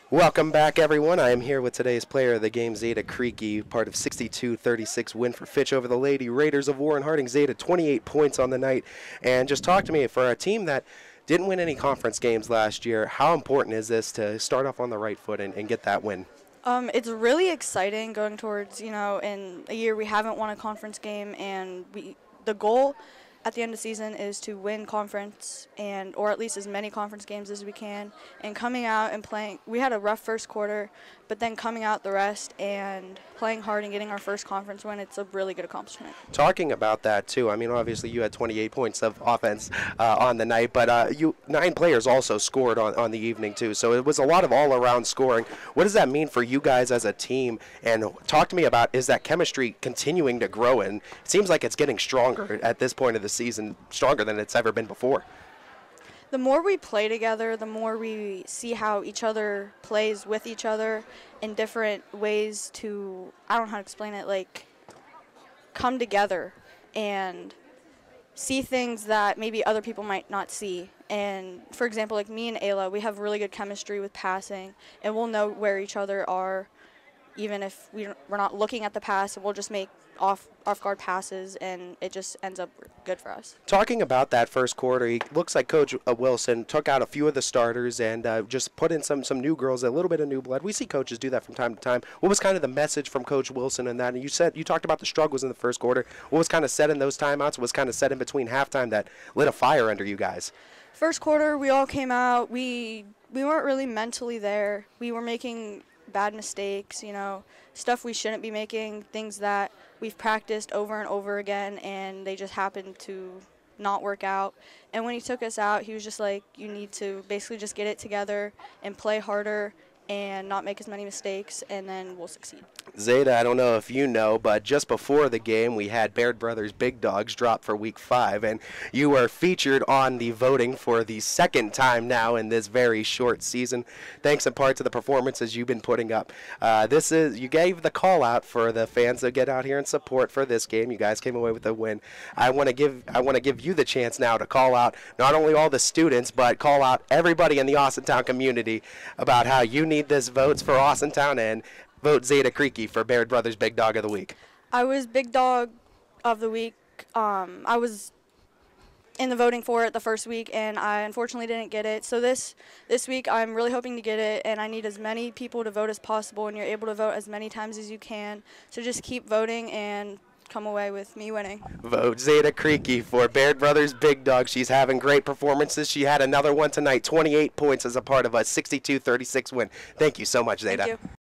Welcome back, everyone. I am here with today's player of the game, Zeta Creaky, part of 62-36 win for Fitch over the Lady Raiders of Warren Harding. Zeta, 28 points on the night. And just talk to me, for a team that didn't win any conference games last year, how important is this to start off on the right foot and get that win? It's really exciting going towards, in a year we haven't won a conference game, and the goal at the end of the season is to win conference or at least as many conference games as we can. And coming out and playing, we had a rough first quarter, but then coming out the rest and playing hard and getting our first conference win, it's a really good accomplishment. Talking about that, too, I mean, obviously you had 28 points of offense on the night, but 9 players also scored on the evening, too. So it was a lot of all-around scoring. What does that mean for you guys as a team? And talk to me about, is that chemistry continuing to grow? And it seems like it's getting stronger at this point of the season, stronger than it's ever been before. The more we play together, the more we see how each other plays with each other in different ways to, I don't know how to explain it, like come together and see things that maybe other people might not see. And for example, like me and Ayla, we have really good chemistry with passing, and we'll know where each other are even if we're not looking at the pass. We'll just make off-guard passes, and it just ends up good for us. Talking about that first quarter, it looks like Coach Wilson took out a few of the starters and just put in some new girls, a little bit of new blood. We see coaches do that from time to time. What was kind of the message from Coach Wilson in that? And you talked about the struggles in the first quarter. What was kind of said in those timeouts? What was kind of said in between halftime that lit a fire under you guys? First quarter, we all came out. We weren't really mentally there. We were making bad mistakes, stuff we shouldn't be making, things that we've practiced over and over again, and they just happened to not work out. And when he took us out, he was just like, you need to basically just get it together and play harder and not make as many mistakes, and then we'll succeed. Zeta, I don't know if you know, but just before the game, we had Baird Brothers Big Dogs drop for Week 5, and you were featured on the voting for the second time now in this very short season, thanks in part to the performances you've been putting up. You gave the call out for the fans to get out here and support for this game. You guys came away with a win. I want to give you the chance now to call out not only all the students, but call out everybody in the Austintown community about how you need this votes for Austintown and vote Zeta Creaky for Baird Brothers Big Dog of the Week. I was Big Dog of the Week. I was in the voting for it the first week, and I unfortunately didn't get it. So this week I'm really hoping to get it, and I need as many people to vote as possible, and you're able to vote as many times as you can. So just keep voting and come away with me winning. Vote Zeta Creaky for Baird Brothers Big Dog. She's having great performances. She had another one tonight, 28 points as a part of a 62-36 win. Thank you so much, Zeta. Thank you.